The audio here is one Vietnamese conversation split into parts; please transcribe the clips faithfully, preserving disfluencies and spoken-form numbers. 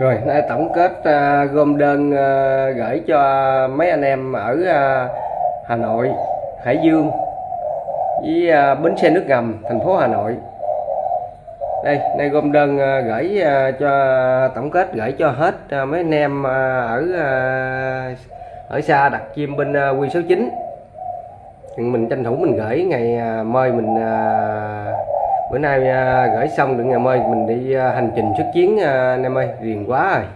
Rồi, nay tổng kết uh, gom đơn uh, gửi cho mấy anh em ở uh, Hà Nội, Hải Dương với uh, bến xe nước ngầm thành phố Hà Nội. Đây, nay gom đơn uh, gửi uh, cho tổng kết gửi cho hết uh, mấy anh em uh, ở uh, ở xa đặt chim bên uh, quy số chín. Mình tranh thủ mình gửi ngày uh, mời mình uh, bữa nay uh, gửi xong được ngày mai mình đi uh, hành trình xuất chiến uh, anh em ơi, riêng quá rồi.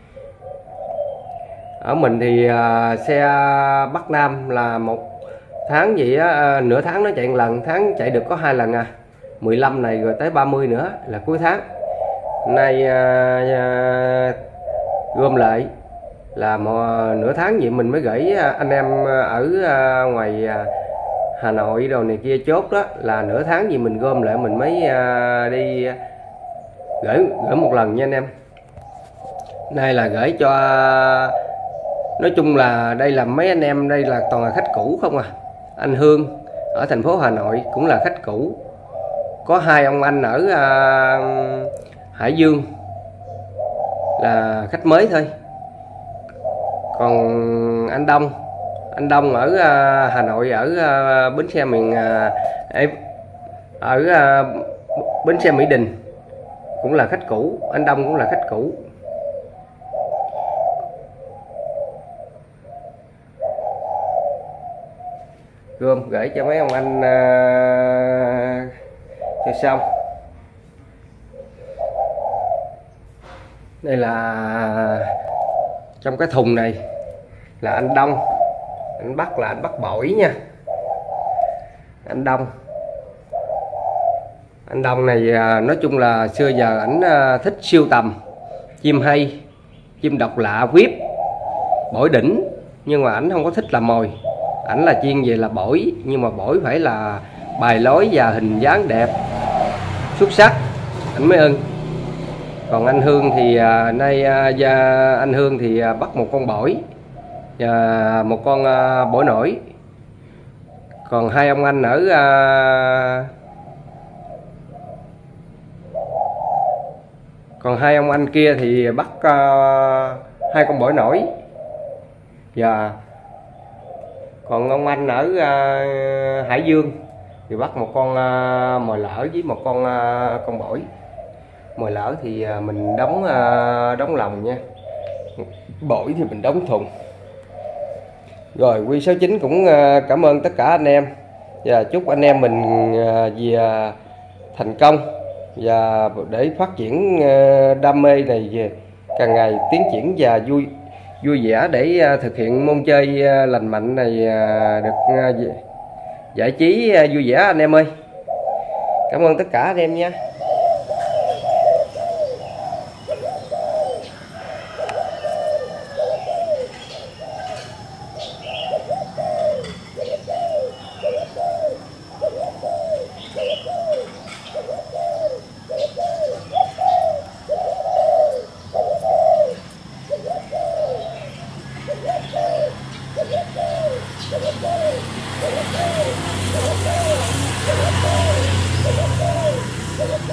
Ở mình thì uh, xe Bắc Nam là một tháng gì á, uh, nửa tháng nó chạy một lần, tháng chạy được có hai lần à. mười lăm này rồi tới ba mươi nữa là cuối tháng. Nay uh, uh, gom lại là một, nửa tháng vậy mình mới gửi uh, anh em ở uh, ngoài uh, Hà Nội đồ này kia chốt đó, là nửa tháng gì mình gom lại mình mới uh, đi gửi gửi một lần nha anh em. Đây là gửi cho, nói chung là đây là mấy anh em đây là toàn là khách cũ không à. Anh Hương ở thành phố Hà Nội cũng là khách cũ, có hai ông anh ở uh, Hải Dương là khách mới thôi. Còn anh Đông anh Đông ở uh, Hà Nội ở uh, bến xe miền uh, ở uh, bến xe Mỹ Đình cũng là khách cũ, anh Đông cũng là khách cũ. Gom gửi cho mấy ông anh uh, cho xong. Đây là trong cái thùng này là anh Đông, anh bắt là anh bắt bổi nha. Anh Đông anh Đông này nói chung là xưa giờ ảnh thích sưu tầm chim hay, chim độc lạ, viếp, bổi đỉnh, nhưng mà ảnh không có thích làm mồi. Ảnh là chuyên về là bổi, nhưng mà bổi phải là bài lối và hình dáng đẹp xuất sắc ảnh mới ưng. Còn anh Hương thì uh, nay uh, anh Hương thì uh, bắt một con bổi và một con uh, bổi nổi. Còn hai ông anh ở uh, còn hai ông anh kia thì bắt uh, hai con bổi nổi. Và còn ông anh ở uh, Hải Dương thì bắt một con uh, mồi lỡ với một con uh, con bổi. Mồi lỡ thì uh, mình đóng uh, đóng lồng nha, bổi thì mình đóng thùng. Rồi quy số chín cũng uh, cảm ơn tất cả anh em và chúc anh em mình uh, về uh, thành công và để phát triển uh, đam mê này về càng ngày tiến triển và vui vui vẻ để uh, thực hiện môn chơi uh, lành mạnh này uh, được uh, giải trí uh, vui vẻ anh em ơi. Cảm ơn tất cả anh em nha. Let's go.